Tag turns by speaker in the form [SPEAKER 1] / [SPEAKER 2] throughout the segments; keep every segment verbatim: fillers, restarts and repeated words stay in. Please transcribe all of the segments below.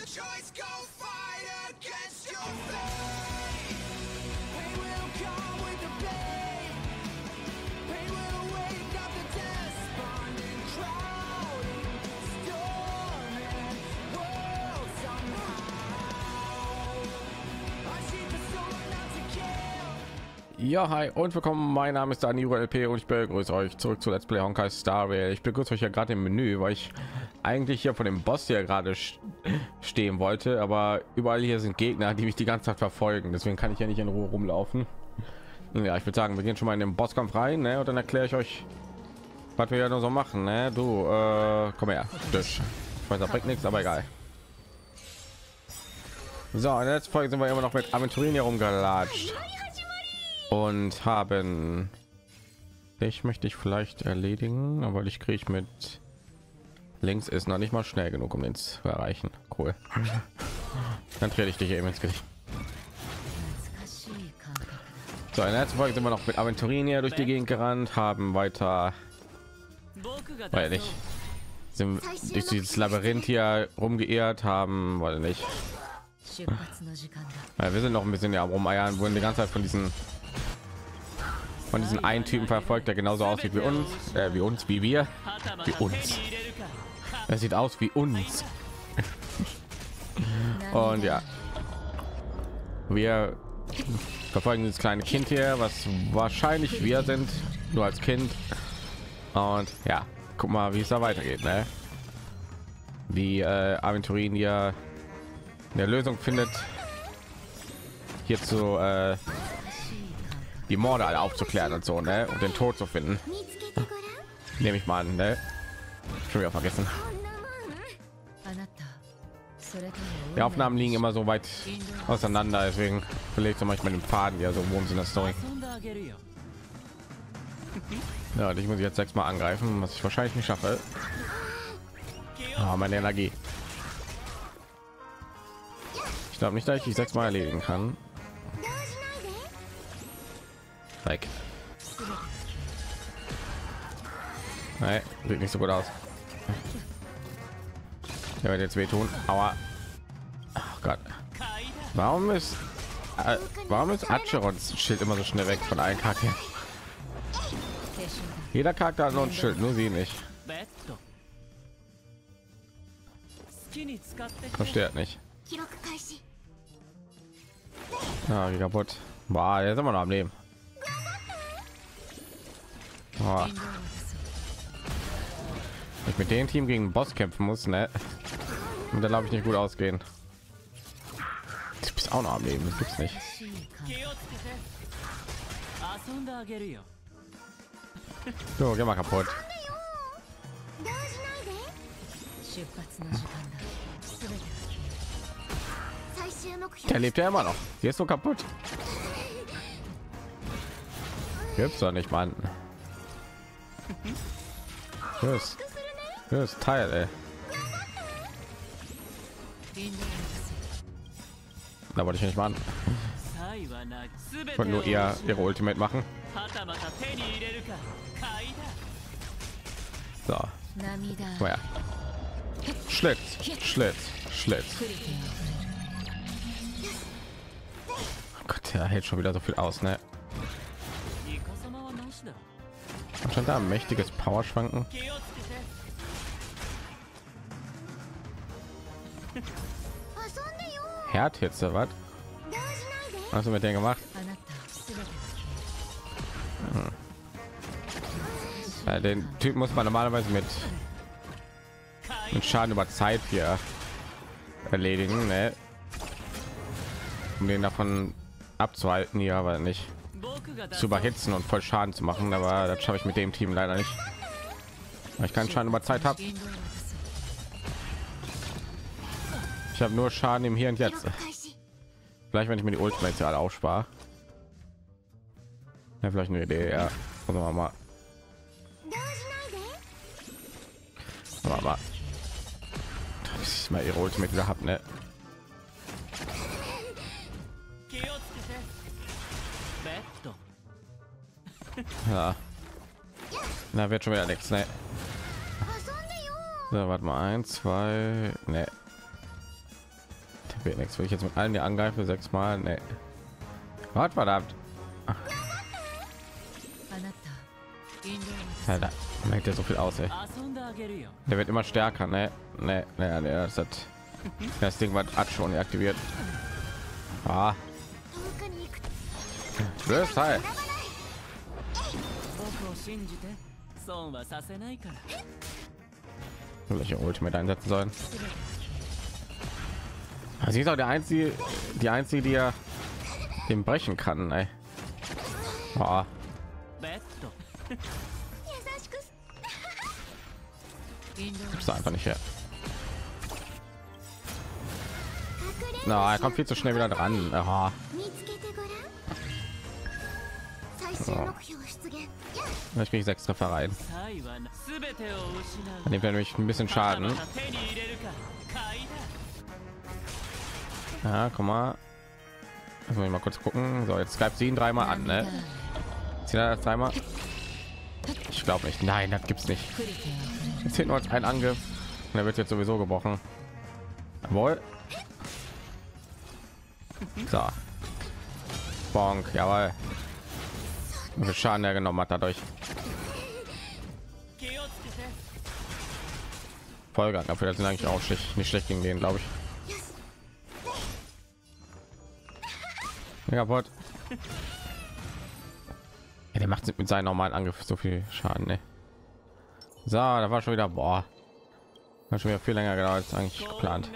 [SPEAKER 1] Ja, hi und willkommen. Mein Name ist Daniro L P und ich begrüße euch zurück zu Let's Play Honkai Star Rail. Ich begrüße euch ja gerade im Menü, weil ich eigentlich hier von dem Boss hier gerade stehen wollte, aber überall hier sind Gegner, die mich die ganze Zeit verfolgen. Deswegen kann ich ja nicht in Ruhe rumlaufen. Ja, ich würde sagen, wir gehen schon mal in den Bosskampf rein, ne? Und dann erkläre ich euch, was wir ja nur so machen. Ne? Du, äh, komm her, Tisch. Ich weiß, das bringt nichts, aber egal. So, in der letzten Folge sind wir immer noch mit Aventurin hier rumgelatscht und haben ich möchte ich vielleicht erledigen, aber ich kriege mit links ist noch nicht mal schnell genug, um den zu erreichen. Cool. Dann trete ich dich eben ins Gesicht. So, in der letzten Folge sind wir noch mit Aventurin hier durch die Gegend gerannt, haben weiter, weil nicht sind durch dieses Labyrinth hier rumgeirrt, haben, weil nicht. Ja, wir sind noch ein bisschen ja rumeiern, wurden die ganze Zeit von diesen von diesen einen Typen verfolgt, der genauso aussieht wie uns, äh, wie uns, wie wir, wie uns. Er sieht aus wie uns. Und ja, wir verfolgen dieses kleine Kind hier, was wahrscheinlich wir sind, nur als Kind. Und ja, guck mal, wie es da weitergeht, ne? Die äh, Aventurin hier eine Lösung findet, hierzu äh, die Morde alle aufzuklären und so, ne? Und den Tod zu finden. Nehme ich mal an, ne? Schon wieder vergessen. Die Aufnahmen liegen immer so weit auseinander, deswegen verlegt manchmal den Faden, ja, so worum es in der Story. Ja, und ich muss jetzt sechs Mal angreifen, was ich wahrscheinlich nicht schaffe. Oh, meine Energie. Ich glaube nicht, dass ich die sechs Mal erledigen kann. Weg. Nein, sieht nicht so gut aus. Der wird jetzt wehtun. Aber oh Gott, warum ist äh, warum ist Acherons Schild immer so schnell weg von allen Charakteren? Jeder Charakter hat noch ein Schild, nur sie nicht. Versteht nicht. Ja, wie kaputt. Boah, jetzt sind wir noch am Leben. Oh. Ich mit dem Team gegen den Boss kämpfen muss, ne? Und dann glaube ich nicht gut ausgehen. Du bist auch noch am Leben, das gibt's nicht. So, geh mal kaputt. Der lebt ja immer noch. Hier ist so kaputt. Gibt's doch nicht, Mann. Das ist Teil, ey. Da wollte ich nicht machen. Ich wollte nur eher ihre Ultimate machen. So. Oh ja. Schlitz, Schlitz, Schlitz. Oh Gott, der hält schon wieder so viel aus, ne? Schon da ein mächtiges Power schwanken. Herd jetzt was? Hast du mit denen gemacht? Hm. Ja, den Typ muss man normalerweise mit, mit Schaden über Zeit hier erledigen, ne? Um den davon abzuhalten, ja, aber nicht zu überhitzen und voll Schaden zu machen, aber das schaffe ich mit dem Team leider nicht, weil ich keinen Schaden über Zeit habe. Ich habe nur Schaden im Hier und Jetzt. Vielleicht, wenn ich mir die Ultimate alle aufspare. Ja, vielleicht eine Idee, ja. Gucken wir mal. Aber mal. Das ist mal ihre Ultimate gehabt, ne? Ja. Na, wird schon wieder nichts, ne? So, warte mal, ein, zwei, ne. Wird nichts, will ich jetzt mit allen die angreife sechs mal, nee. Gott verdammt. Ja, da merkt er so viel aus, ey. Der wird immer stärker, ne? Ne, ne, ne, das hat das Ding war hat schon deaktiviert. Ah. Löst halt. Welche Ultimate einsetzen sollen. Sie ist auch der einzige, die einzige, die ja den brechen kann, ey. Oh. Gibt's einfach nicht her. Na, no, er kommt viel zu schnell wieder dran. Oh. So. Ich kriege sechs Treffer rein. Dann nimmt er nämlich ein bisschen Schaden. Ja, guck mal. Jetzt muss ich mal kurz gucken. So, jetzt greift sie ihn dreimal an, ne? Zieht er das dreimal? Ich glaube nicht. Nein, das gibt's nicht. Jetzt hinten uns ein Angriff. Und er wird jetzt sowieso gebrochen. Jawohl. So. Bonk, jawohl. Wie viel Schaden er genommen hat dadurch. Vollgang dafür, das sind eigentlich auch schlecht, nicht schlecht gegen den, glaube ich. Ja, Bot. Ja, der macht mit seinen normalen Angriff so viel Schaden, ne? So, da war schon wieder, boah, hat schon wieder viel länger gedauert als eigentlich geplant.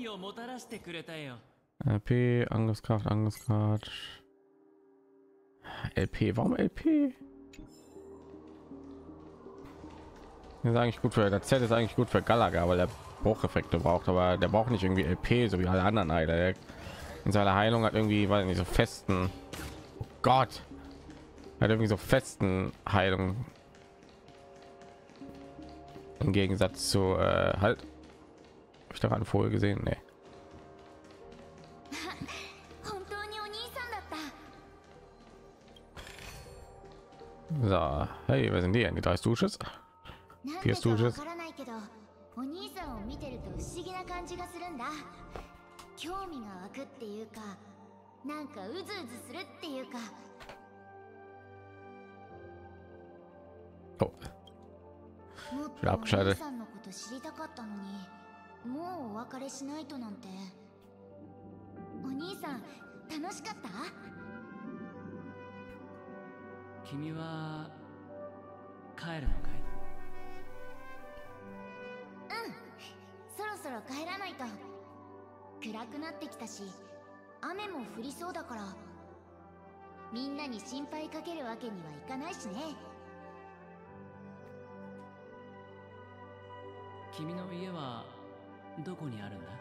[SPEAKER 1] L P, Angriffskraft, Angriffskraft. L P, warum L P? Das ist eigentlich gut für der Z ist eigentlich gut für Gallagher, weil der Brucheffekte braucht, aber der braucht nicht irgendwie L P, so wie alle anderen Heiler. In seiner Heilung hat irgendwie, weil nicht so festen, oh Gott, hat irgendwie so festen Heilung im Gegensatz zu äh, halt. Hab ich daran vorher gesehen, nee. So, hey, wer sind die? Die drei Stooges? Vier Stooges.
[SPEAKER 2] 興味が湧くっていうか、なんかうずうずするっていうか。
[SPEAKER 1] Oh.
[SPEAKER 2] もっとお兄さんのこと知りたかったのに、もうお別れしないとなんて。お兄さん、楽しかった？
[SPEAKER 3] 君は帰るのかい？
[SPEAKER 2] うん、そろそろ帰らないと。暗くなってきたし、雨も降りそうだから、みんなに心配かけるわけにはいかないしね。
[SPEAKER 3] 君の家はどこにあるんだ？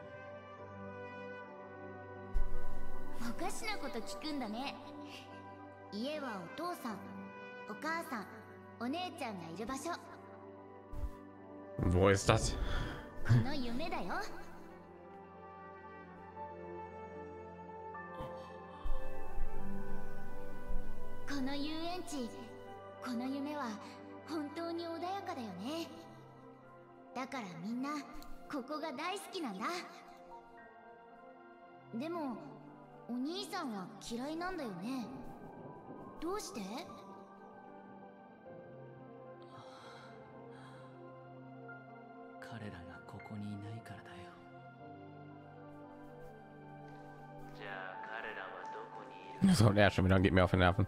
[SPEAKER 2] おかしなこと聞くんだね。家はお父さん、お母さん、お姉ちゃんがいる場所。
[SPEAKER 1] Wo ist das?
[SPEAKER 2] この夢だよ。この遊園地、この夢は本当に穏やかだよね。だからみんなここが大好きなんだ。でもお兄さんは嫌いなんだよね。どうして？
[SPEAKER 3] 彼らがここにいないからだよ。じゃあ彼らはどこにいる？
[SPEAKER 1] So, der schon wieder geht mir auf den Nerven.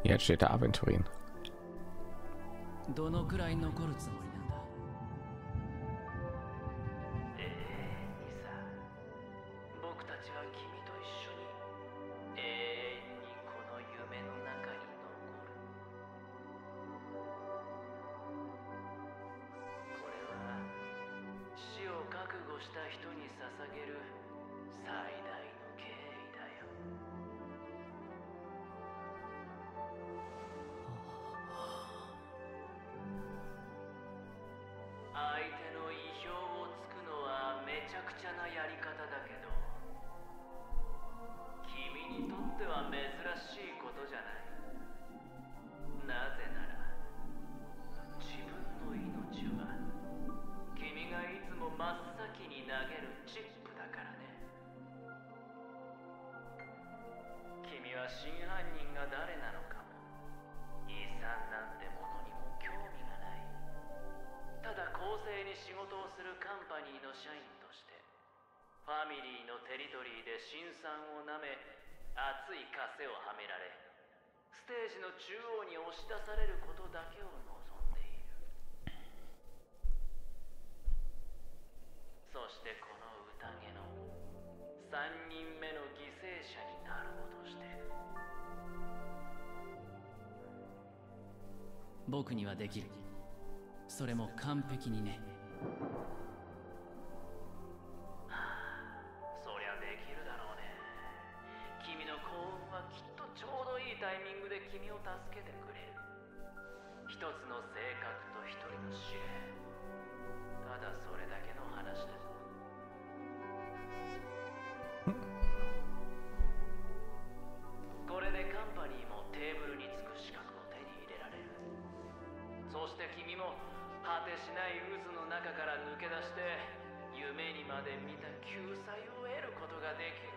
[SPEAKER 1] Jetzt steht der Aventurin.
[SPEAKER 3] どのくらい残るつもりなんだ。
[SPEAKER 4] 永遠にさ、僕たちは君と一緒に永遠にこの夢の中に残る。これは死を覚悟した人に捧げる最大の敬意だよ。相手の意表をつくのはめちゃくちゃなやり方だけど、君にとっては珍しいことじゃない。なぜなら自分の命は君がいつも真っ先に投げるチップだからね。君は真犯人が誰なのかも遺産なんてものにも興味がない。ただ公正に仕事をするカンパニーの社員としてファミリーのテリトリーで辛酸をなめ熱い枷をはめられステージの中央に押し出されることだけを望んでいる。そしてこの宴のさんにんめの犠牲者になろうとしてる。
[SPEAKER 3] 僕にはできる。それも完璧にね。
[SPEAKER 4] そりゃできるだろうね。君の幸運はきっとちょうどいいタイミングで君を助けてくれる。一つの性格と一人の指令。ただそれだけの話だ。これでカンパニーもテーブルにつく資格を手に入れられる。そして君も果てしない渦の中から抜け出して夢にまで見た救済を得ることができる。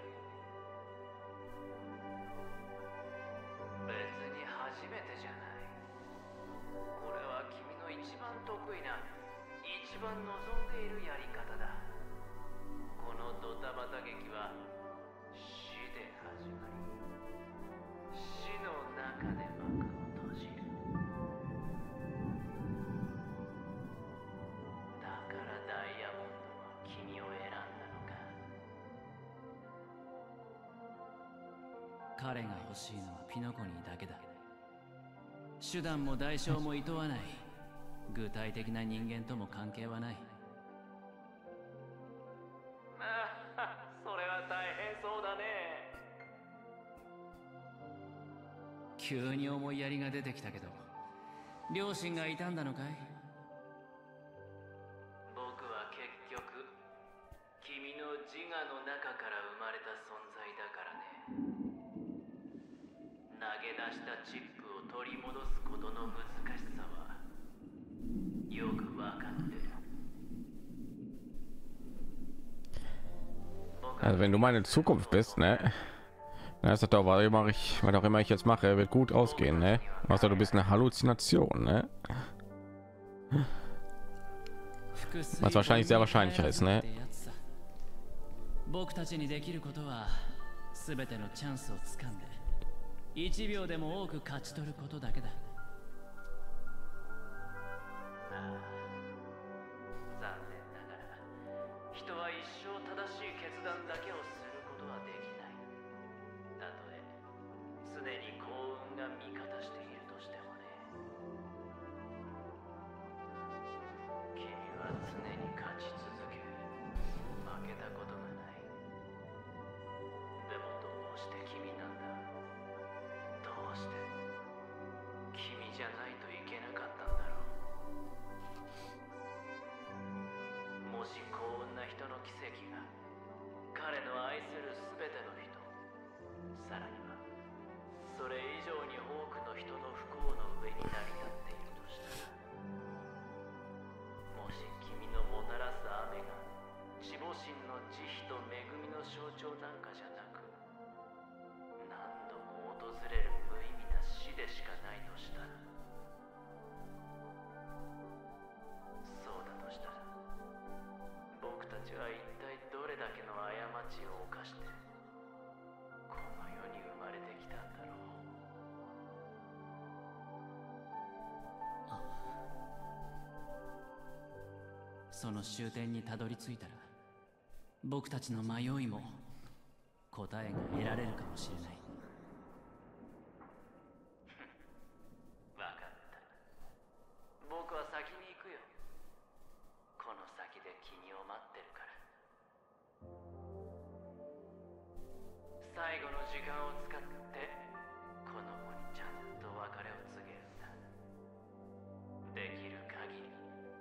[SPEAKER 4] 別に初めてじゃない。これは君の一番得意な一番望んでいるやり方だ。このドタバタ劇は死で始まり死の中で幕を閉じる。だからダイヤモンドは君を選んだのか。
[SPEAKER 3] 彼が欲しいのはピノコニーだけだ。手段も代償も厭わない。具体的な人間とも関係はない。
[SPEAKER 4] ああ、それは大変そうだね。
[SPEAKER 3] 急に思いやりが出てきたけど、両親がいたんだのかい？
[SPEAKER 4] 僕は結局君の自我の中から生まれた存在だからね。投げ出したチップを取り戻すことの難しさはよく分かってる。
[SPEAKER 1] Also wenn du meine Zukunft bist, ne? Dann ist das doch, was immer ich, was auch immer ich jetzt mache, wird gut ausgehen, ne? Außer du bist eine Halluzination, ne? Was wahrscheinlich sehr wahrscheinlicher ist, ne?
[SPEAKER 3] 僕たちにできることは全てのチャンスを掴んでいちびょうでも多く勝ち取ることだけだ。
[SPEAKER 4] 残念ながら人は一生正しい決断だけをすることはできない。たとえ常に幸運が味方しているとしてもね。君は常に勝ち続け負けたことがない。でもどうして君なんだ。どうして君じゃないといけなかったんだろう。もし幸運な人の奇跡が彼の愛する全ての人、さらにはそれ以上に多くの人の不幸の上に成り立っているとしたら、もし君のもたらす雨が守護神の慈悲と恵みの象徴なんかじゃなく、何度も訪れる無意味な死でしかないとしたら、そうだとしたら僕たちは一体どれだけの過ちを犯してこの世に生ま
[SPEAKER 3] その終点にたどり着いたら、僕たちの迷いも答えが得られるかもしれない。
[SPEAKER 4] わかった。僕は先に行くよ。この先で君を待ってるから。最後の時間を使ってこの子にちゃんと別れを告げるんだ。できる限り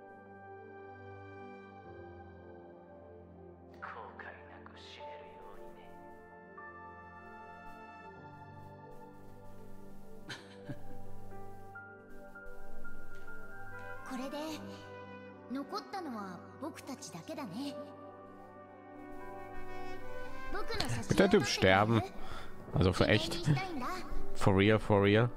[SPEAKER 4] 後悔なく死ねるようにね。
[SPEAKER 2] これで残ったのは僕たちだけだね。
[SPEAKER 1] Wird der Typ sterben? Also für echt? For real, for real?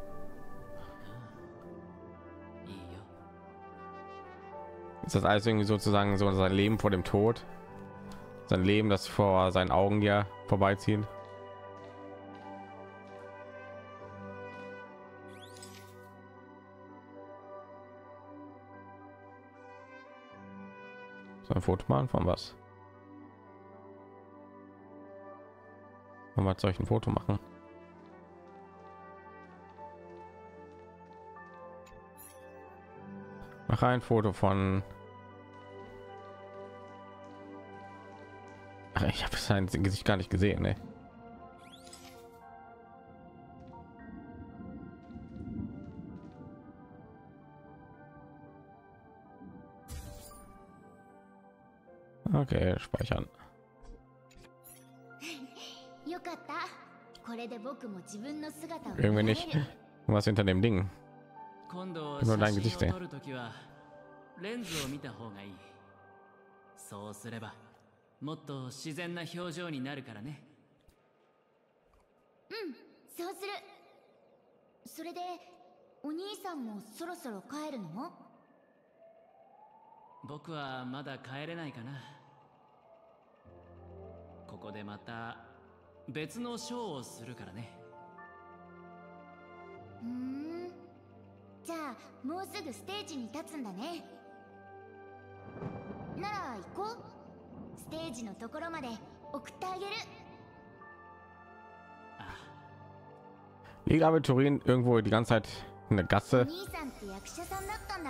[SPEAKER 1] Ist das alles irgendwie sozusagen so sein Leben vor dem Tod? Sein Leben, das vor seinen Augen ja vorbeiziehen? So ein Foto machen von was? Und was soll ich ein Foto machen? Mach ein Foto von. Ach, ich habe sein Gesicht gar nicht gesehen, ne? Okay, speichern. Irgendwie nicht. Was hinter dem Ding? Nur dein Gesicht sehen.
[SPEAKER 3] レンズを見た方がいい。そうすればもっと自然な表情になるからね。
[SPEAKER 2] うん、そうする。それでお兄さんもそろそろ帰るの？
[SPEAKER 3] 僕はまだ帰れないかな。ここでまた別のショーをするからね。
[SPEAKER 2] うーん。じゃあもうすぐステージに立つんだね。なら行こう。ステージのところまで送ってあげる。
[SPEAKER 1] Liegt Aventurin irgendwo die ganze Zeit in der Gasse?
[SPEAKER 2] お兄さんって役者さんだったんだ。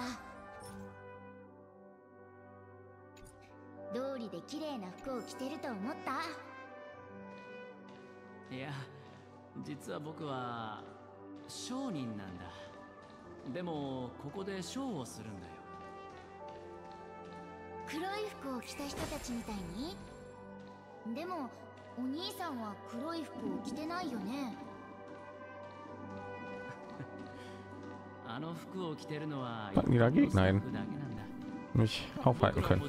[SPEAKER 2] 道理で綺麗な服を着てると思った？
[SPEAKER 3] いや、実は僕は商人なんだ。でもここでショーをするんだよ。
[SPEAKER 2] 黒い服を着た人たちみたいに？でもお兄さんは黒い服を着てないよね。
[SPEAKER 3] あの服を着てるのは
[SPEAKER 1] Hatten die dagegen? Nein. Nicht aufhalten können.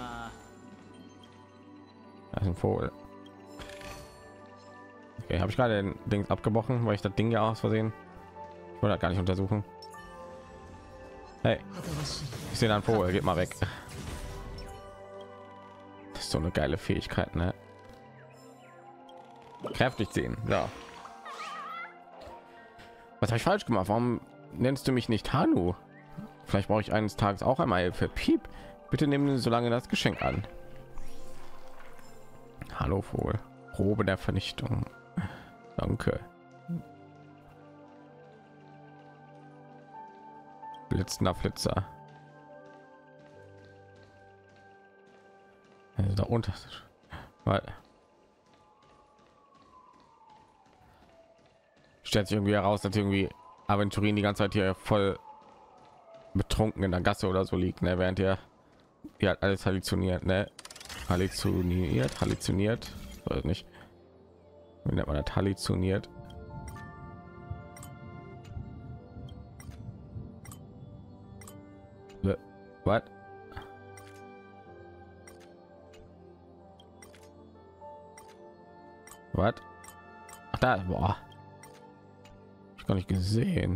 [SPEAKER 1] Das ist ein Vogel. Okay, habe ich gerade den Ding abgebrochen, weil ich das Ding ja aus Versehen. Ich wollte gar nicht untersuchen. Hey, ich sehe einen Vogel, geht mal weg. Das ist so eine geile Fähigkeit, ne? Kräftig sehen, ja. Was habe ich falsch gemacht? Warum nennst du mich nicht Hanu? Vielleicht brauche ich eines Tages auch einmal Hilfe. Piep, bitte nehmen Sie so lange das Geschenk an. Hallo Vogel. Probe der Vernichtung. Danke. Blitzender Flitzer. Also da unter. Weil stellt sich irgendwie heraus, dass irgendwie Aventurin die ganze Zeit hier voll betrunken in der Gasse oder so liegt, ne? Während er ja hat alles halluziniert, ne? Halluziniert, halluziniert, weiß nicht. Wie nennt man das? Halluziniert. Was? Was? Ach da, boah. Ich gar nicht gesehen.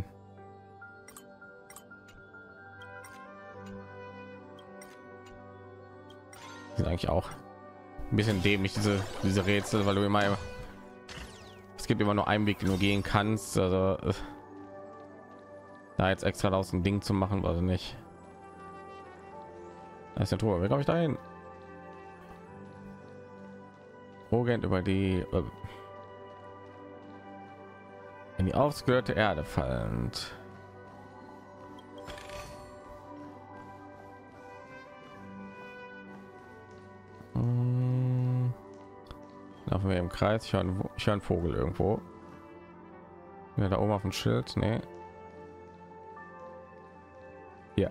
[SPEAKER 1] Sind eigentlich auch ein bisschen dämlich diese diese Rätsel, weil du immer es gibt immer nur einen Weg, den du gehen kannst. Also da jetzt extra aus dem Ding zu machen, also nicht. Da ist eine Truhe. Wie komme ich da hin? Rogend über die äh, in die ausgelöste Erde fallend. Hm. Laufen wir im Kreis. Ich höre einen, ich höre einen Vogel irgendwo. Ja, da oben auf dem Schild. Nee. Ja.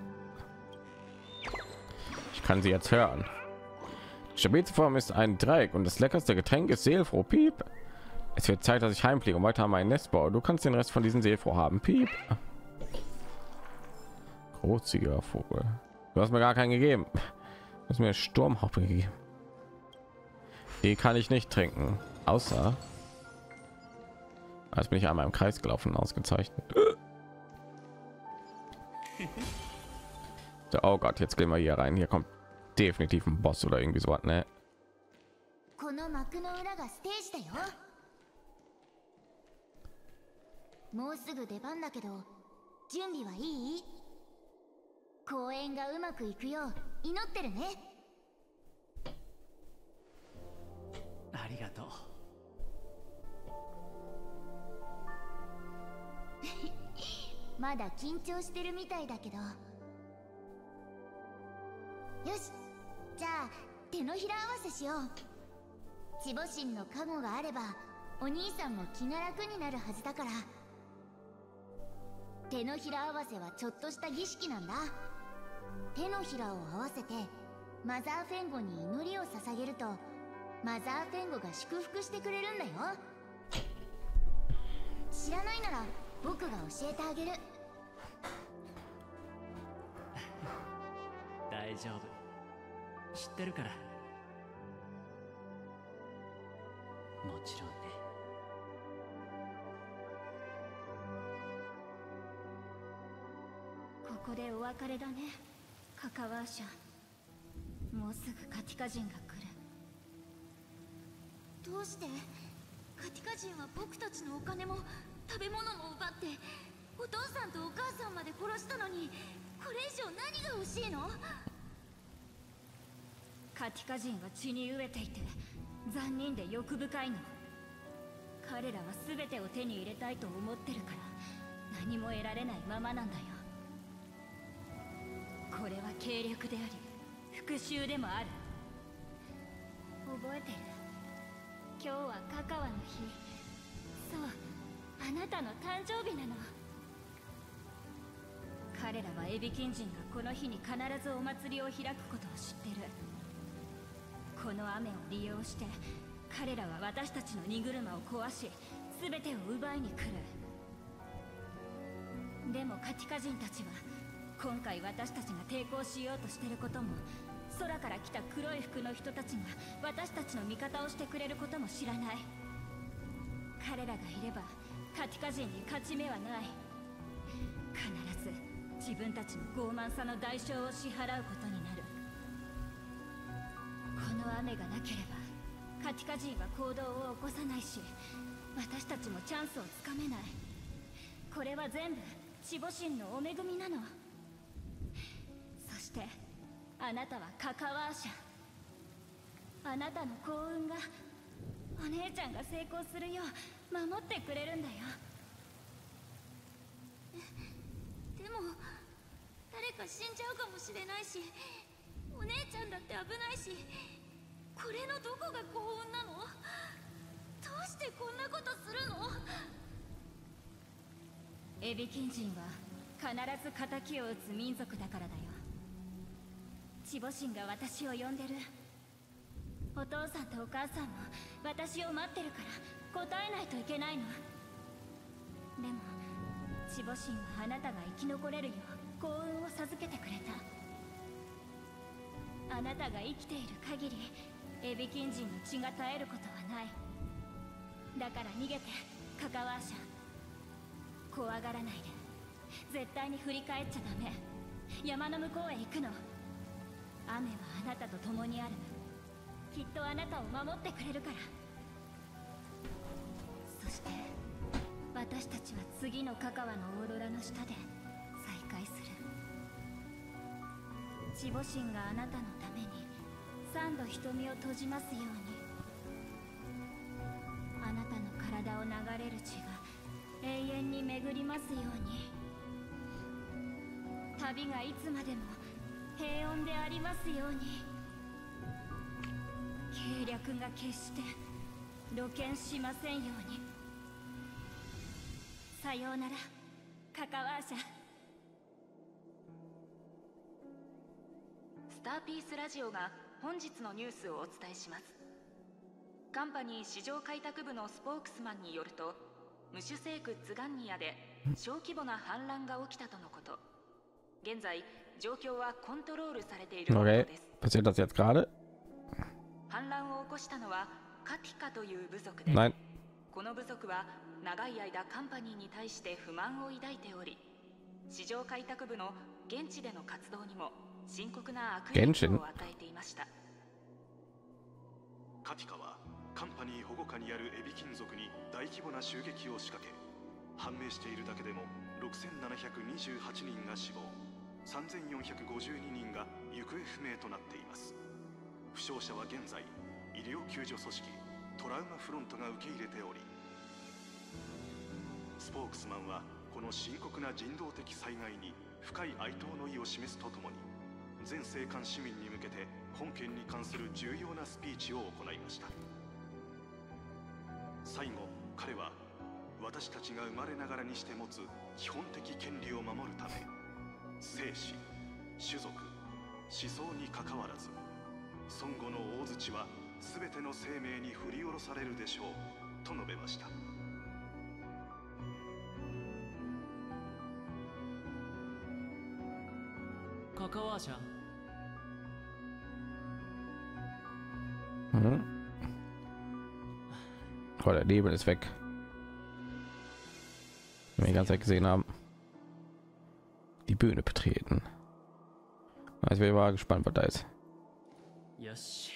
[SPEAKER 1] Ich kann sie jetzt hören. Die stabilste Form ist ein Dreieck und das leckerste Getränk ist Seelfroh. Piep. Es wird Zeit, dass ich heimfliege und weiter mein Nest baue. Du kannst den Rest von diesem Seelfroh haben. Piep. Großzügiger Vogel. Du hast mir gar keinen gegeben. Du hast mir Sturmhaube gegeben. Die kann ich nicht trinken. Außer... Als bin ich einmal im Kreis gelaufen, ausgezeichnet. So, oh Gott, jetzt gehen wir hier rein. Hier kommt definitiv ein Boss oder irgendwie so was, ne?
[SPEAKER 2] この幕の裏がステージだよ。もうすぐ出番だけど準備はいい？公演がうまくいくよう祈ってるね。
[SPEAKER 3] ありがとう。
[SPEAKER 2] まだ緊張してるみたいだけど。よし、じゃあ手のひら合わせしよう。チボ神の加護があればお兄さんも気が楽になるはずだから。手のひら合わせはちょっとした儀式なんだ。手のひらを合わせてマザーフェンゴに祈りを捧げるとマザーフェンゴが祝福してくれるんだよ。知らないなら僕が教えてあげる。
[SPEAKER 3] 大丈夫、知ってるから。もちろんね。
[SPEAKER 2] ここでお別れだね、カカワーシャ。もうすぐカティカ人が来る。どうしてカティカ人は僕たちのお金も食べ物も奪ってお父さんとお母さんまで殺したのに、これ以上何が欲しいの？カティカ人は血に飢えていて残忍で欲深いの。彼らは全てを手に入れたいと思ってるから何も得られないままなんだよ。これは計略であり復讐でもある。覚えてる？今日はカカワの日。そう、あなたの誕生日なの。彼らはエビキン人がこの日に必ずお祭りを開くことを知ってる。この雨を利用して彼らは私たちの荷車を壊し全てを奪いに来る。でもカティカ人たちは今回私たちが抵抗しようとしていることも、空から来た黒い服の人たちが私たちの味方をしてくれることも知らない。彼らがいればカティカ人に勝ち目はない。必ず自分たちの傲慢さの代償を支払うことになる。この雨がなければカティカ人は行動を起こさないし、私たちもチャンスをつかめない。これは全部チボ神のお恵みなの。そしてあなたはカカワーシャ。あなたの幸運がお姉ちゃんが成功するよう守ってくれるんだよ。でも誰か死んじゃうかもしれないし、お姉ちゃんだって危ないし、これのどこが幸運なの？どうしてこんなことするの？エビキン人は必ず仇を討つ民族だからだよ。チボ神が私を呼んでる。お父さんとお母さんも私を待ってるから答えないといけないの。でもチボ神はあなたが生き残れるよう幸運を授けてくれた。あなたが生きている限りエビキン人の血が絶えることはない。だから逃げてカカワーシャ。怖がらないで。絶対に振り返っちゃダメ。山の向こうへ行くの。雨はあなたと共にある。きっとあなたを守ってくれるから。そして私たちは次のカカワのオーロラの下で再会する。 守護神があなたのために三度瞳を閉じますように。あなたの体を流れる血が永遠に巡りますように。旅がいつまでも平穏でありますように。計略が決して露見しませんように。さようならカカワーシャ。
[SPEAKER 5] スターピースラジオが本日のニュースをお伝えします。カンパニー市場開拓部のスポークスマンによると、ムシュセークツガンニアで小規模な反乱が起きたとのこと。現在状況はコントロールされているものです。
[SPEAKER 1] Passiert das jetzt gerade?
[SPEAKER 5] 反乱を起こしたのはカティカという部族で、
[SPEAKER 1] Nein.
[SPEAKER 5] この部族は長い間カンパニーに対して不満を抱いており、市場開拓部の現地での活動にも深刻な悪影響を与えていました。
[SPEAKER 6] カティカはカンパニー保護下にあるエビ金属に大規模な襲撃を仕掛け、判明しているだけでもろくせんななひゃくにじゅうはちにんが死亡、さんぜんよんひゃくごじゅうににんが行方不明となっています。負傷者は現在医療救助組織トラウマフロントが受け入れており、スポークスマンはこの深刻な人道的災害に深い哀悼の意を示すとともに、全生還市民に向けて本件に関する重要なスピーチを行いました。最後、彼は私たちが生まれながらにして持つ基本的権利を守るため、生死、種族、思想にかかわらず、孫悟の大槌は全ての生命に振り下ろされるでしょうと述べました。
[SPEAKER 3] カカワーシャ。
[SPEAKER 1] Mhm. Oh, der Nebel ist weg. Wenn wir die ganze Zeit gesehen haben. Die Bühne betreten. Also wir waren gespannt, was da ist.
[SPEAKER 3] Wir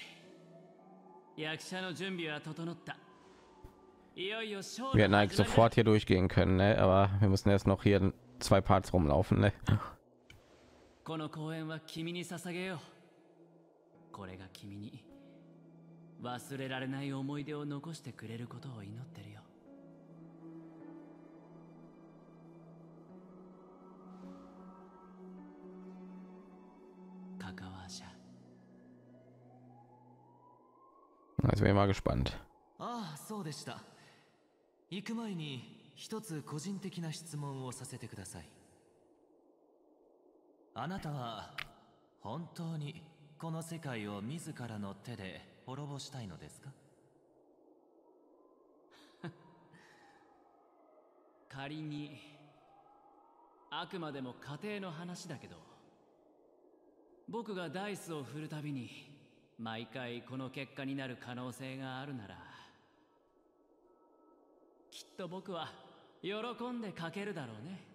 [SPEAKER 1] hätten eigentlich sofort hier durchgehen können, ne? Aber wir müssen erst noch hier zwei Parts rumlaufen, ne?
[SPEAKER 3] この公演は君に捧げよう。これが君に忘れられない思い出を残してくれることを祈ってるよ。カカワーシャ。
[SPEAKER 1] Also wir mal gespannt.
[SPEAKER 7] ああ、そうでした。行く前に一つ個人的な質問をさせてください。あなたは本当にこの世界を自らの手で滅ぼしたいのですか？
[SPEAKER 3] 仮にあくまでも家庭の話だけど、僕がダイスを振るたびに毎回この結果になる可能性があるなら、きっと僕は喜んでかけるだろうね。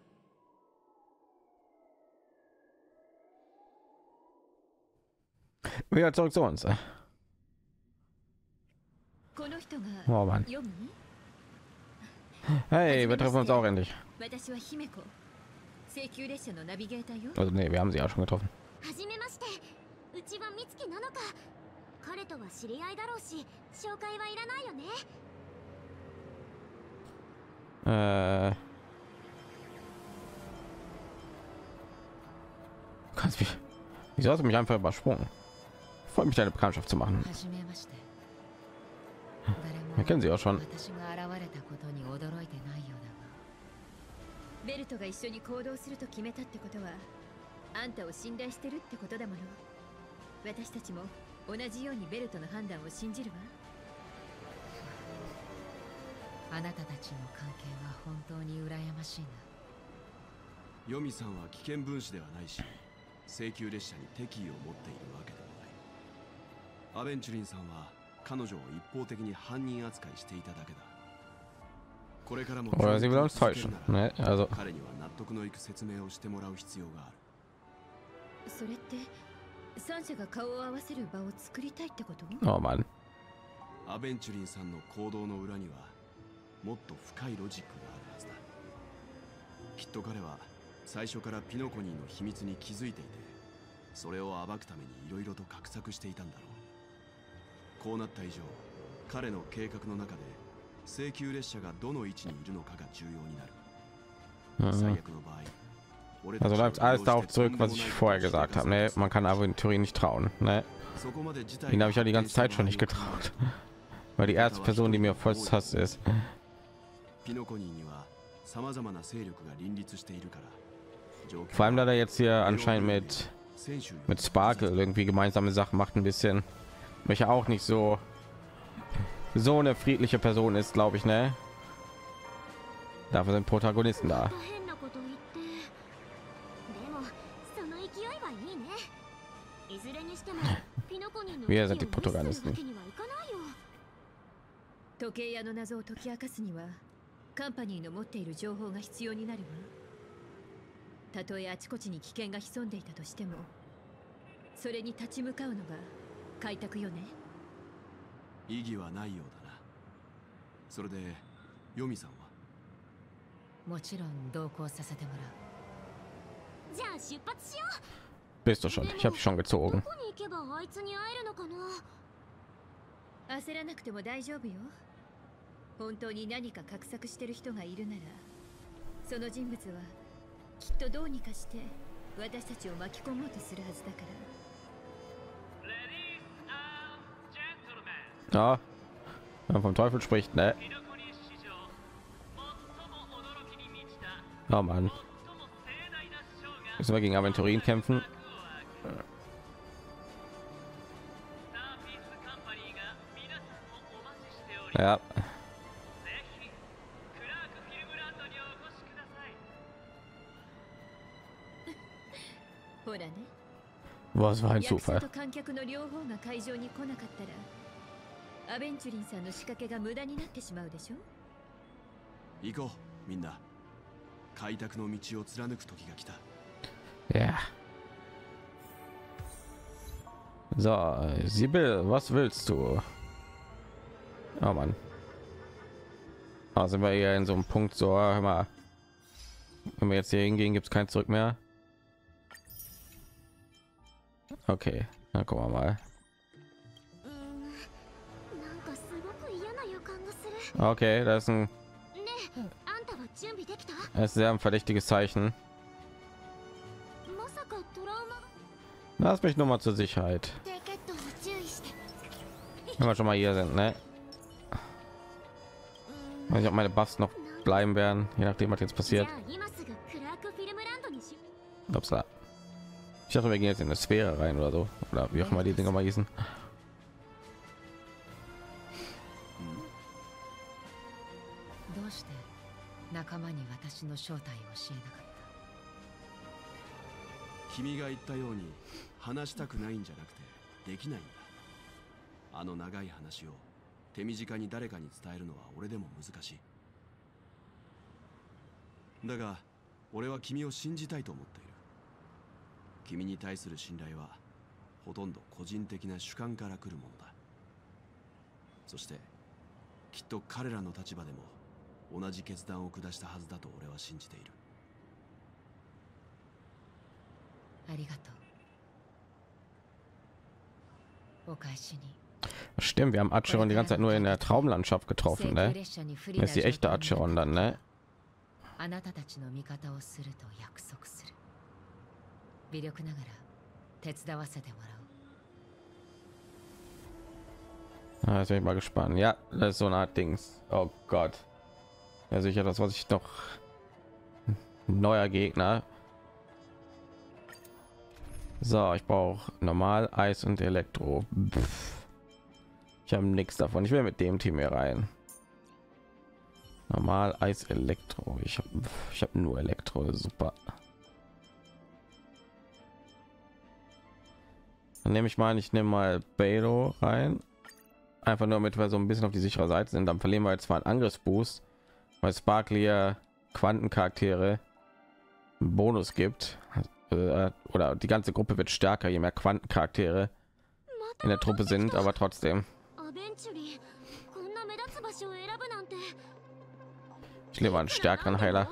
[SPEAKER 1] Wieder zurück zu uns. Oh Mann. Hey, wir treffen uns auch endlich. Also nee, wir haben sie auch schon getroffen. Äh. Kannst mich. Wieso hast du mich einfach übersprungen? Freut mich, deine Bekanntschaft zu machen. Wir kennen sie auch schon.
[SPEAKER 2] ベルトが一緒に行動すると決めたってことは、あんたを信頼してるってことだもの。私たちも同じようにベルトの判断を信じるわ。
[SPEAKER 8] あなたたちの関係は本当に羨ましいな。
[SPEAKER 9] ヨミさんは危険分子ではないし、請求列車に敵意を持っているわけでもない。アベンチュリンさんは彼女を一方的に犯人扱いしていただけだ。これからも
[SPEAKER 1] Oder sie will uns täuschen, ne? Also
[SPEAKER 9] 彼には納得のいく説明をしてもらう必要がある。
[SPEAKER 2] それって三者が顔を合わせる場を作りたいってこと？
[SPEAKER 1] Oh Mann.
[SPEAKER 9] アベンチュリンさんの行動の裏にはもっと深いロジックがあるはずだ。きっと彼は最初からピノコニーの秘密に気づいていて、 それを暴くためにいろいろと画策していたんだろう。こうなった以上、彼の計画の中で請求列車がどの位置にいるのかが重要になる。最悪の場合、
[SPEAKER 1] Also läuft alles darauf zurück, was ich vorher gesagt habe. Ne? Man kann Aventurin nicht trauen. Ne? Den habe ich ja die ganze Zeit schon nicht getraut, weil die erste Person, die mir voll Hass ist. Vor allem, da er jetzt hier anscheinend mit mit Sparkle irgendwie gemeinsame Sachen macht, ein bisschen, welcher auch nicht so so eine friedliche Person ist, glaube ich. Ne? Dafür sind Protagonisten da. Wir sind die Protagonisten.
[SPEAKER 8] 時計屋の謎を解き明かすにはカンパニーの持っている情報が必要になるわ。たとえあちこちに危険が潜んでいたとしても、それに立ち向かうのが開拓よね。
[SPEAKER 9] 意義はないようだな。それでヨミさんは？
[SPEAKER 8] もちろん同行させてもらう。
[SPEAKER 2] じゃあ出発しよう。
[SPEAKER 1] Bist du schon? Ich habe schon gezogen.
[SPEAKER 8] 焦らなくても大丈夫よ。本当に何か画策してる人がいるなら、その人物はきっとどうにかして私たちを巻き込もうとするはずだから。
[SPEAKER 1] Ja, vom Teufel spricht, ne? Oh Mann. Müssen wir gegen Aventurin kämpfen? Ja. Was war ein Zufall?
[SPEAKER 8] アベンチュリンさんの仕掛けが無駄になってしまうでしょ。
[SPEAKER 9] 行こう、みんな。開拓の道を貫く時が来た。
[SPEAKER 1] Ja. So, Sibyl, was willst du? Oh Mann. Da sind wir hier in so einem Punkt, so, hör mal. Wenn wir jetzt hier hingehen, gibt es kein Zurück mehr. Okay, dann gucken wir mal. Okay, das ist ein, das ist sehr ein verdächtiges Zeichen. Lass mich nur mal zur Sicherheit. Wenn wir schon mal hier sind, ne? Weiß nicht, ob meine Buffs noch bleiben werden, je nachdem, was jetzt passiert. Upsala. Ich dachte, wir gehen jetzt in eine Sphäre rein oder so, oder wie auch immer die Dinger mal hießen.
[SPEAKER 8] 仲間に私の正体を教えなかった。
[SPEAKER 9] 君が言ったように話したくないんじゃなくてできないんだ。あの長い話を手短に誰かに伝えるのは俺でも難しい。だが俺は君を信じたいと思っている。君に対する信頼はほとんど個人的な主観から来るものだ。そしてきっと彼らの立場でも同じ決断を下したはずだと俺は信じている。
[SPEAKER 8] ありがとう。お返しに。
[SPEAKER 1] Stimmt, wir haben Acheron die ganze Zeit nur in der Traumlandschaft getroffen, ne? Das ist die echte Acheron dann, ne?
[SPEAKER 8] あなたたちの味方をすると約束する。微力ながら手伝わせてもらう。
[SPEAKER 1] Ah, jetzt bin ich mal gespannt. Ja, das ist so eine Art Dings. Oh Gott. Ja, sicher, das was ich noch neuer Gegner. So, ich brauche normal Eis und Elektro. Pff. Ich habe nichts davon. Ich will mit dem Team hier rein. Normal Eis, Elektro. Ich habe ich habe nur Elektro. Super. Dann nehme ich mal, ich nehme mal Beidou rein. Einfach nur, damit wir so ein bisschen auf die sichere Seite sind. Dann verlieren wir jetzt zwar einen Angriffsboost, weil Sparkle Quantencharaktere einen Bonus gibt, äh, oder die ganze Gruppe wird stärker, je mehr Quantencharaktere in der Truppe sind, aber trotzdem. Ich lebe einen stärkeren Heiler.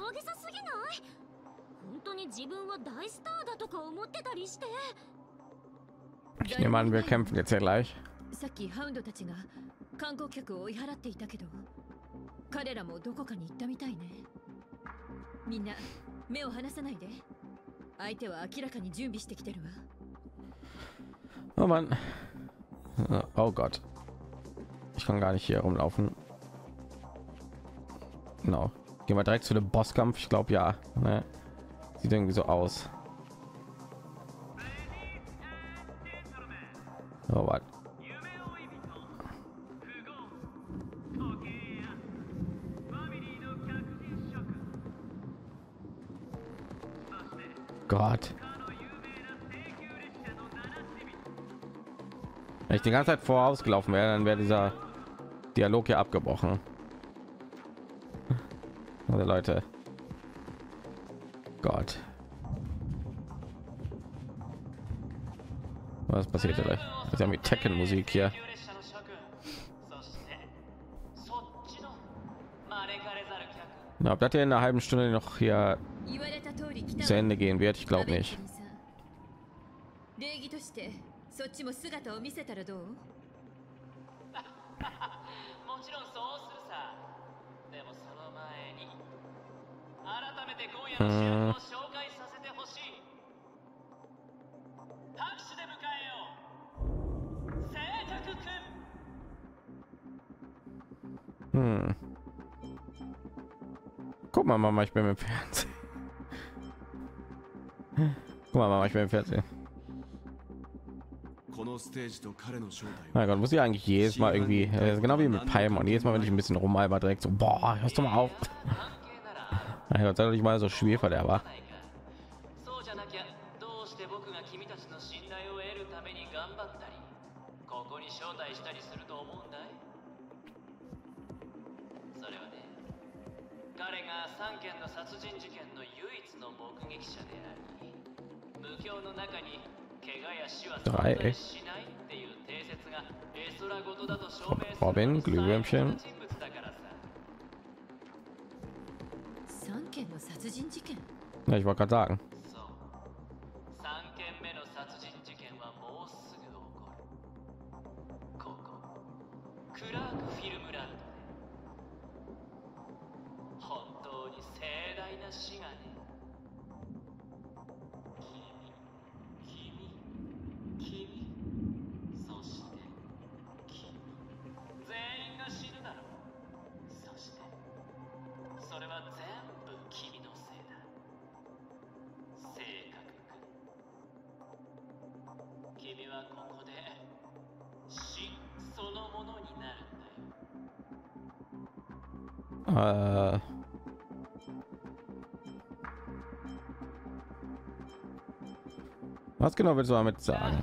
[SPEAKER 1] Ich nehme an, wir kämpfen jetzt ja gleich.
[SPEAKER 8] さっきハウンドたちが観光客を追い払っていたけど、彼らもどこかに行ったみたいね。みんな目を離さないで。相手は明らかに準備してきてるわ。
[SPEAKER 1] Oh Mann. Oh Gott. Ich kann gar nicht hier rumlaufen. Genau. Gehen wir direkt zu dem Bosskampf. Ich glaube ja. Ne? Sieht irgendwie so aus. Oh, was? Gott. Wenn ich die ganze Zeit vorausgelaufen wäre, dann wäre dieser Dialog hier abgebrochen. Also Leute. Gott. Was passiert gleich? Das ist ja mit Tekken-Musik hier. Na, ob das hier in einer halben Stunde noch hier zu Ende gehen wird, ich glaube nicht.
[SPEAKER 8] そっちも姿を見せたらどう？
[SPEAKER 3] もちろんそうするさ。でもその前に改めて今夜の主役を紹介させてほしい。拍手で迎えよう。聖卓くん。
[SPEAKER 1] Hm. Guck mal, Mama, ich bin im Fernsehen. Guck mal, Mama, ich bin im Fernsehen. Mein Gott, muss ich eigentlich jedes Mal irgendwie, äh, genau wie mit Paimon, jedes Mal, wenn ich ein bisschen rumalber direkt so, boah, hörst du mal auf. Mein Gott, sei doch nicht mal so Schwerverderber. Drei, echt? Robin, Glühwürmchen. Ja, ich wollte gerade sagen. Äh. Was genau willst du damit sagen?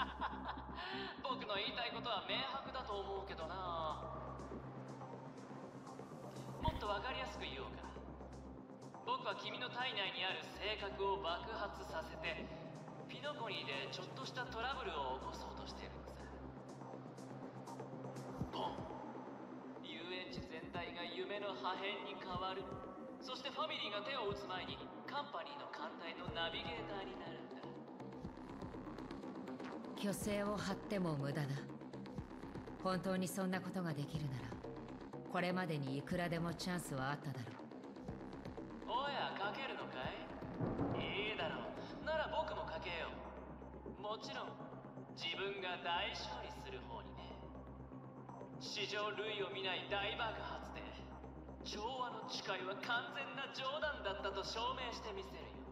[SPEAKER 10] Q 虚勢を張っても無駄だ。本当にそんなことができるなら、これまでにいくらでもチャンスはあっただろう。
[SPEAKER 3] おや、かけるのかい？いいだろう。なら僕もかけよう。もちろん自分が大勝利する方にね。史上類を見ない大爆発で、調和の誓いは完全な冗談だったと証明してみせるよ。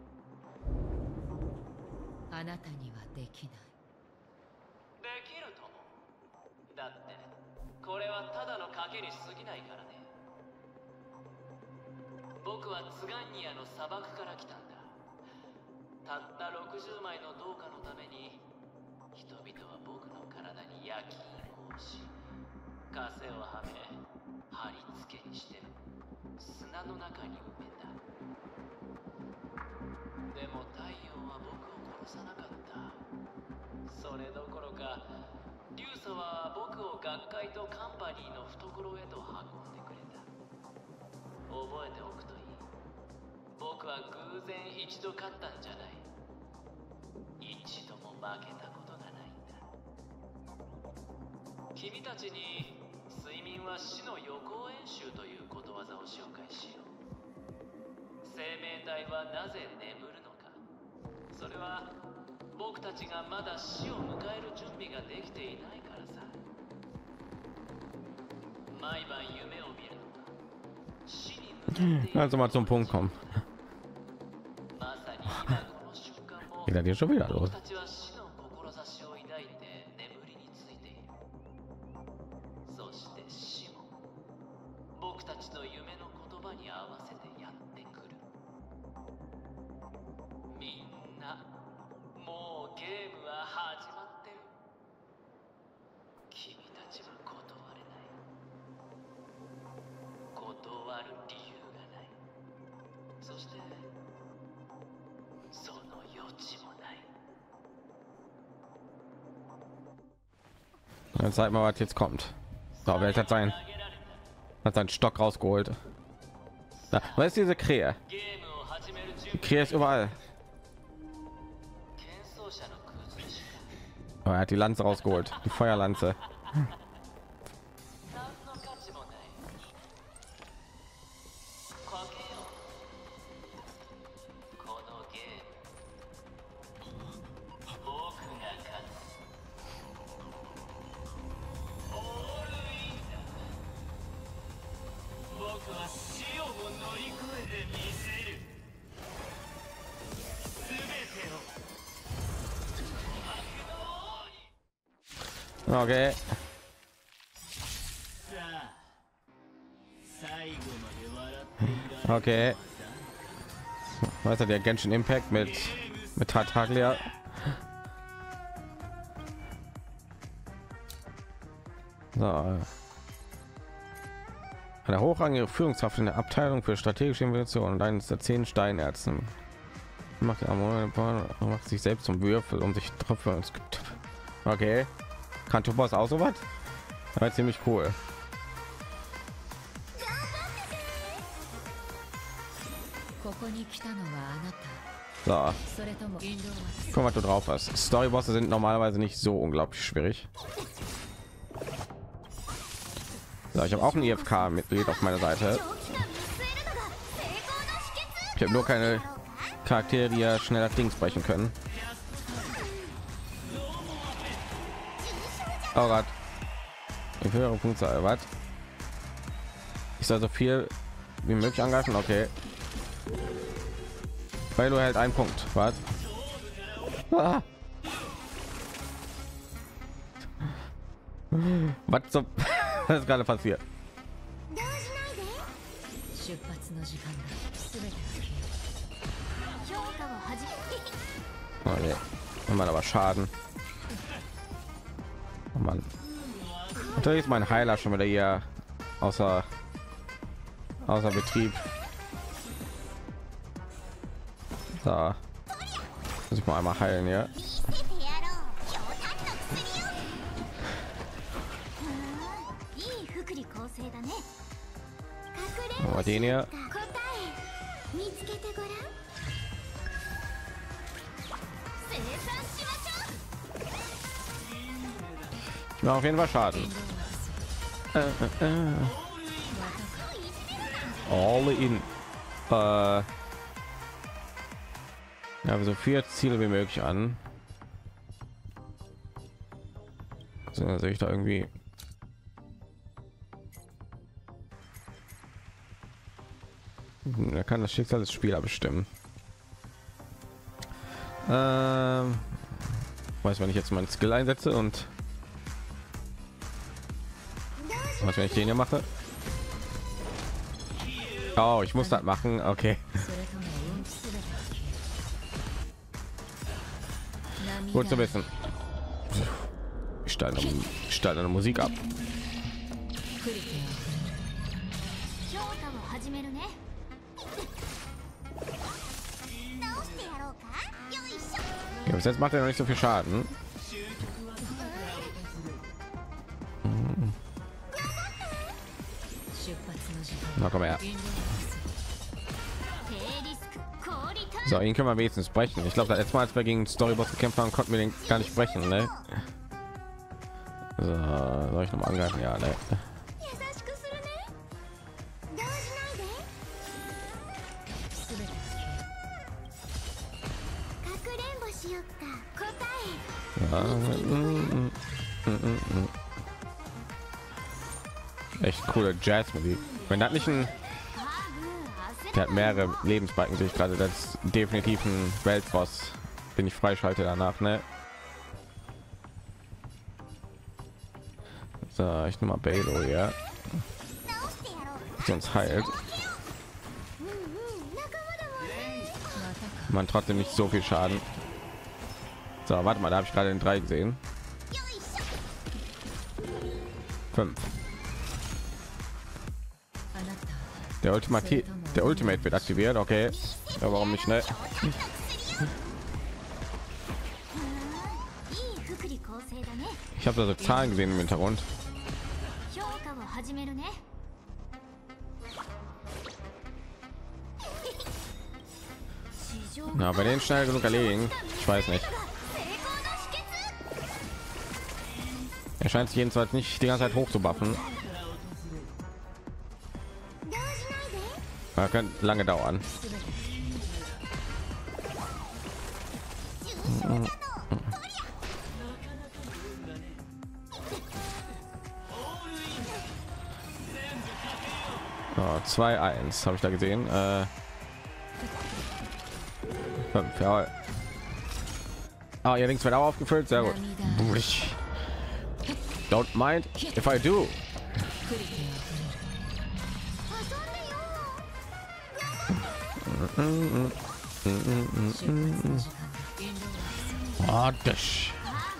[SPEAKER 10] あなたにはできない。
[SPEAKER 3] できるとも。だってこれはただの賭けに過ぎないからね。僕はツガンニアの砂漠から来たんだ。たったろくじゅうまいの銅貨のために人々は僕の体に焼き印を押し、枷をはめ貼り付けにして砂の中に埋めた。でも太陽は僕を殺さなかった。それどころかリュウサは僕を学会とカンパニーの懐へと運んでくれた。覚えておくといい。僕は偶然一度勝ったんじゃない。一度も負けたことがないんだ。
[SPEAKER 4] 君たちに睡眠は死の予行演習ということわざを紹介しよう。生命体はなぜ眠るのか。それは僕たちがまだ死を迎える準備ができていないからさ。毎晩夢を見るのは死に向かっている。
[SPEAKER 1] Also mal zum Punkt kommen. Geht das hier schon wieder los? Dann zeig mal, was jetzt kommt. So, wer hat sein hat seinen Stock rausgeholt. Da, was ist diese Krähe? Die Krähe ist überall. Oh, er hat die Lanze rausgeholt, die Feuerlanze. Okay. Okay. Was hat der Genshin Impact mit mit Tartaglia? So. Eine hochrangige Führungskraft in der Abteilung für strategische Investitionen und eines der zehn Steinärzten macht, macht sich selbst zum Würfel, um sich Treffer. Okay. Kann Thomas auch so was? War ziemlich cool. So. Guck mal, du drauf hast. Storybosse sind normalerweise nicht so unglaublich schwierig. So, ich habe auch ein I F K-Mitglied auf meiner Seite. Ich habe nur keine Charaktere, die ja schneller Dings brechen können. Oh Gott. Ich höhere Punktzahl. Was? Ich soll so viel wie möglich angreifen. Okay. Weil du hält einen Punkt. Was? Ah. Was zum was ist gerade passiert? Okay. Man aber Schaden. Oh Mann. Natürlich ist mein Heiler schon wieder hier außer außer Betrieb. So. Muss ich mal einmal heilen, ja. Oh, den hier. Na, auf jeden Fall Schaden. Äh, äh, äh. All in. Äh. Ja, so vier Ziele wie möglich an. Also, sehe ich da irgendwie. Er kann das Schicksal des Spielers bestimmen. Ähm, weiß, wenn ich jetzt meinen Skill einsetze und was, wenn ich den hier mache. Oh, ich muss das machen. Okay. Gut zu wissen. Ich stelle ich stelle eine Musik ab. Ja, bis jetzt macht er noch nicht so viel Schaden. Na, komm her. So, ihn können wir wenigstens brechen. Ich glaube, das letzte Mal, als wir gegen Storyboss gekämpft haben, konnten wir den gar nicht brechen, ne? So, soll ich noch mal angreifen? Ja, ne.
[SPEAKER 2] 優しくするね。動じないで。
[SPEAKER 8] 全てが消
[SPEAKER 2] かくれんぼしよっか。答
[SPEAKER 1] Ja, mm, mm, mm, mm. Echt coole Jazzmusik. Wenn das nicht ein, der hat mehrere Lebensbalken, sehe ich gerade. Das ist definitiv ein Weltboss, den ich freischalte danach, ne? So, ich nehme mal Balo, ja. Die uns heilt. Man trotzdem nicht so viel Schaden. So, warte mal, da habe ich gerade den drei gesehen. Fünf. Der Ultimate, der Ultimate wird aktiviert, okay. Ja, warum nicht schnell?
[SPEAKER 2] いい福利厚生だね。
[SPEAKER 1] Ich habe da so Zahlen gesehen im Hintergrund.
[SPEAKER 2] 評価を始めるね。
[SPEAKER 1] Na, bei denen schnell genug erlegen. Ich weiß nicht. Er scheint sich jedenfalls nicht die ganze Zeit hoch zu buffen. Das könnte lange dauern. Oh, zwei eins habe ich da gesehen. Äh, fünf, ja. Ah, ihr Links wird auch aufgefüllt. Sehr gut. Don't mind if I do. Ah, das.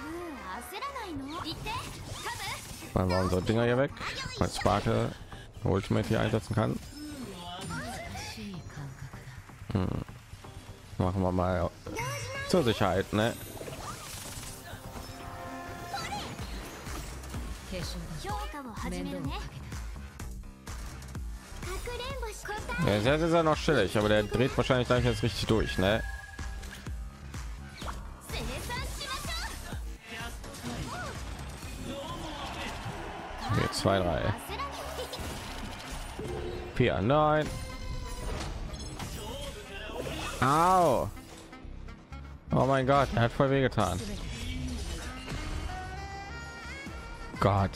[SPEAKER 1] Weil wir unsere Dinger hier weg, weil Sparkle Ultimate hier einsetzen kann. Hm. Machen wir mal zur Sicherheit, ne? Ja, jetzt ist er noch chillig, aber der dreht wahrscheinlich gleich jetzt richtig durch, ne? Okay, zwei, drei, vier, neun. Au! Oh mein Gott, er hat voll weh getan. Gott.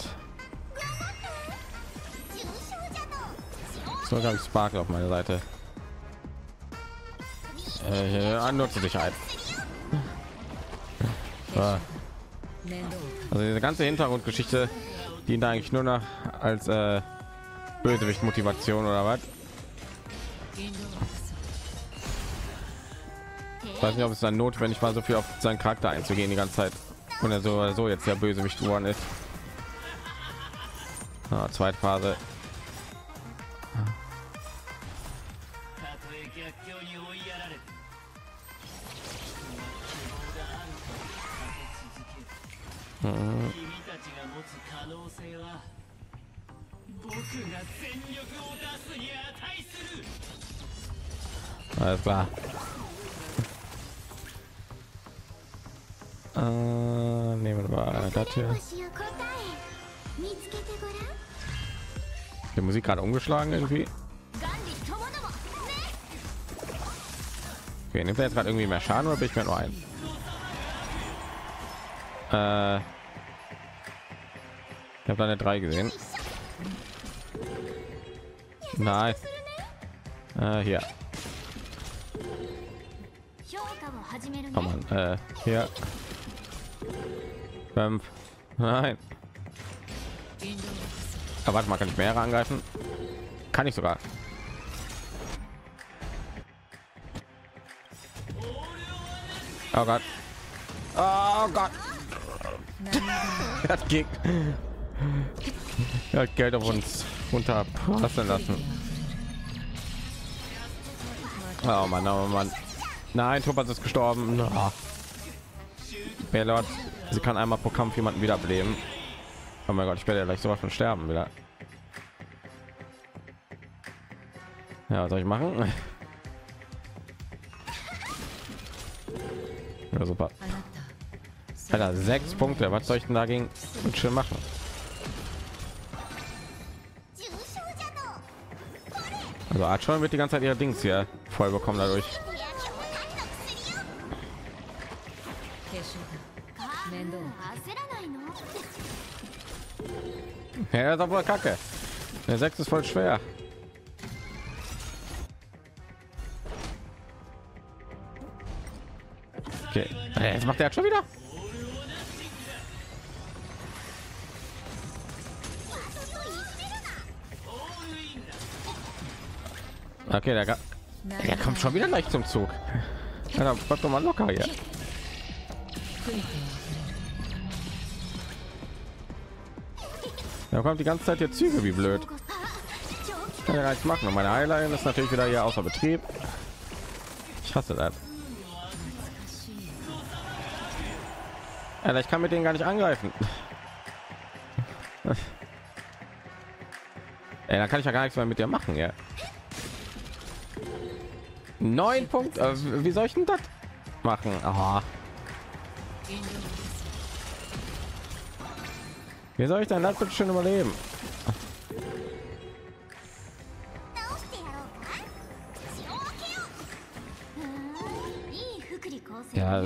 [SPEAKER 1] So, habe ich Sparkle auf meiner Seite. Äh, andere zur Sicherheit. So. Also diese ganze Hintergrundgeschichte dient eigentlich nur noch als äh, Bösewicht Motivation oder was? Ich weiß nicht, ob es dann notwendig war, so viel auf seinen Charakter einzugehen die ganze Zeit, und er so oder so jetzt der Bösewicht geworden ist. Ah, zweite Phase. Mhm. Alles klar. Äh, nehmen wir mal das hier. Die Musik gerade umgeschlagen irgendwie. Okay, nimmt er jetzt gerade irgendwie mehr Schaden oder bin ich mir nur ein? Äh, ich habe da eine drei gesehen. Nein. Äh, hier. Komm on, äh, hier. Fünf. Nein. Aber warte mal, kann ich mehrere angreifen? Kann ich sogar. Oh Gott. Oh Gott. Er hat Geld. Er hat Geld auf uns runterpassen lassen. Oh Mann, oh Mann. Nein, Topas ist gestorben. Oh. Bellot, sie kann einmal pro Kampf jemanden wiederbeleben. Oh mein Gott, ich werde ja gleich sowas von sterben wieder. Ja, was soll ich machen? Ja, super. Alter, sechs Punkte. Was soll ich denn dagegen schön machen? Also Archon wird die ganze Zeit ihre Dings hier voll bekommen dadurch. Ja, das ist aber Kacke. Der sechs ist voll schwer. Okay, jetzt macht er schon wieder. Okay, der, der kommt schon wieder leicht zum Zug. Ja, bleib doch mal locker hier. Da kommt die ganze Zeit hier Züge wie blöd. Kann ja gar nichts machen. Und meine Highline ist natürlich wieder hier außer Betrieb. Ich hasse das. Alter, ich kann mit denen gar nicht angreifen. Ey, dann kann ich ja gar nichts mehr mit dir machen, ja. Neun Punkte. Äh, wie soll ich denn das machen? Aha. Wie soll ich denn das bitte schön überleben? Ja.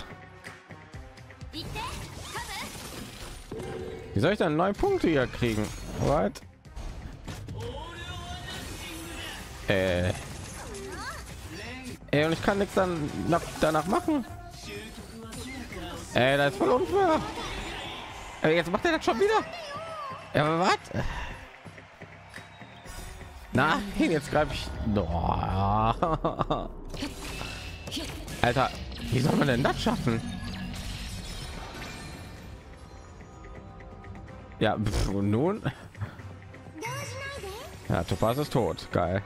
[SPEAKER 1] Wie soll ich dann neun Punkte hier kriegen? What? Äh. Ey, und ich kann nichts dann nach, danach machen. Ey, das ist voll unfair. Ey, jetzt macht er das schon wieder. Ja, aber was? Na, jetzt greife ich. Oh. Alter, wie soll man denn das schaffen? Ja, pf, und nun? Ja, Topaz ist tot. Geil.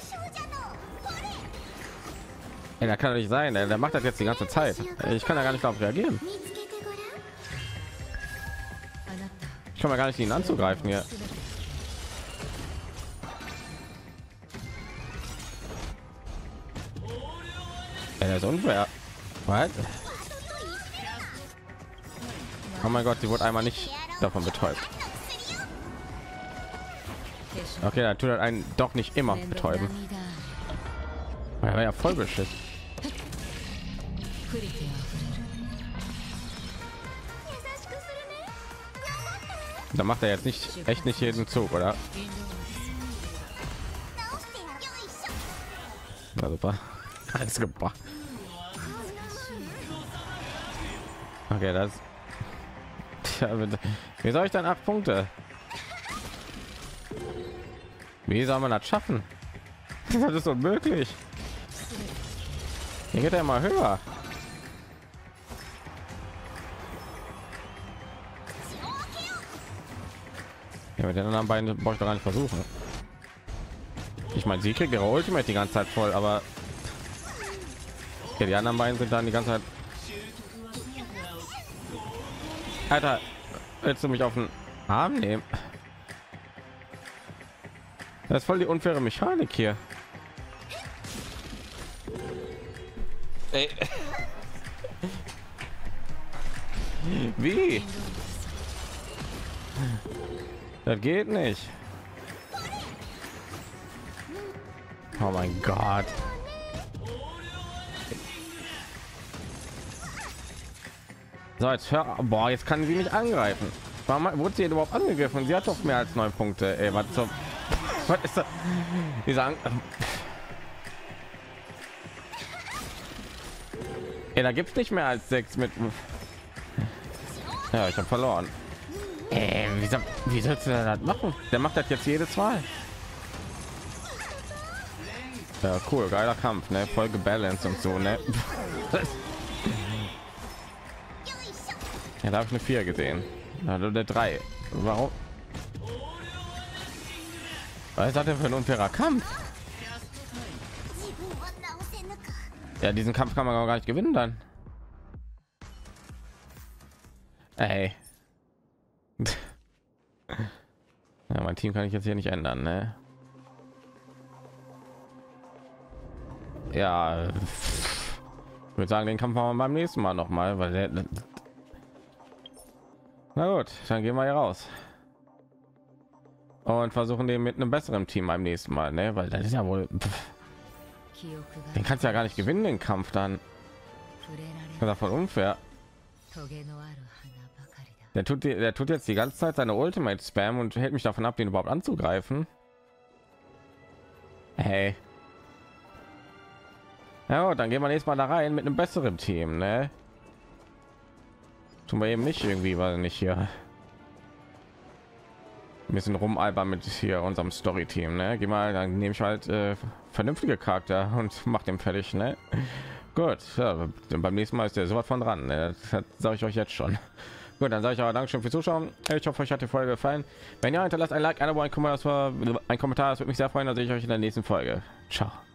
[SPEAKER 1] Ey, da kann nicht sein. Ey, der macht das jetzt die ganze Zeit. Ey, ich kann da gar nicht darauf reagieren. Ich kann mal gar nicht ihn anzugreifen hier. Ey, das ist unfair. Was? Oh mein Gott, sie wurde einmal nicht davon betäubt. Okay, dann tut er einen doch nicht immer betäuben. Er war ja voll beschissen. Da macht er jetzt nicht echt nicht jeden Zug, oder? Na super. Alles gebracht. Okay, das. Tja, wie soll ich dann acht Punkte? Wie soll man das schaffen? Das ist unmöglich. Hier geht er mal höher. Ja, mit den anderen beiden brauche ich doch gar nicht versuchen. Ich meine, sie kriegt ihre Ultimate die ganze Zeit voll, aber ja, die anderen beiden sind dann die ganze Zeit. Alter, willst du mich auf den Arm nehmen? Das ist voll die unfaire Mechanik hier. Ey. Wie? Das geht nicht. Oh mein Gott. So, jetzt hör, boah, jetzt kann sie nicht angreifen. Warum wurde sie überhaupt angegriffen? Sie hat doch mehr als neun Punkte. Ey, was zum, was ist das? Die sagen, ey, da gibt's nicht mehr als sechs mit. Ja, ich habe verloren. Ey, wie, soll, wie sollst du das machen? Der macht das jetzt jedes Mal. Ja, cool, geiler Kampf, ne? Voll gebalanced und so, ne? Ja, da habe ich eine vier gesehen. Also der drei. Warum? Was ist das denn für ein unfairer Kampf? Ja, diesen Kampf kann man auch gar nicht gewinnen dann. Ey. Ja, mein Team kann ich jetzt hier nicht ändern, ne? Ja, ich würde sagen, den Kampf machen wir beim nächsten Mal noch mal, weil der, Na gut, dann gehen wir hier raus und versuchen den mit einem besseren Team beim nächsten Mal, ne? Weil das ist ja wohl, pff, den kannst du ja gar nicht gewinnen, den Kampf dann. Das ist voll unfair. Der tut, der tut jetzt die ganze Zeit seine Ultimate Spam und hält mich davon ab, den überhaupt anzugreifen. Hey. Ja, gut, dann gehen wir nächstes Mal da rein mit einem besseren Team, ne? Tun wir eben nicht irgendwie, weil nicht hier ein bisschen rumalbern mit hier unserem Story-Team, ne? Geh mal, dann nehme ich halt äh, vernünftige Charakter und mach den fertig, ne? Gut, ja, beim nächsten Mal ist der sowas von dran, ne? Das sage ich euch jetzt schon. Gut, dann sage ich aber Dankeschön fürs Zuschauen. Ich hoffe, euch hat die Folge gefallen. Wenn ja, hinterlasst ein Like, ein Abo, ein Kommentar, das war ein Kommentar, das würde mich sehr freuen. Dann sehe ich euch in der nächsten Folge. Ciao.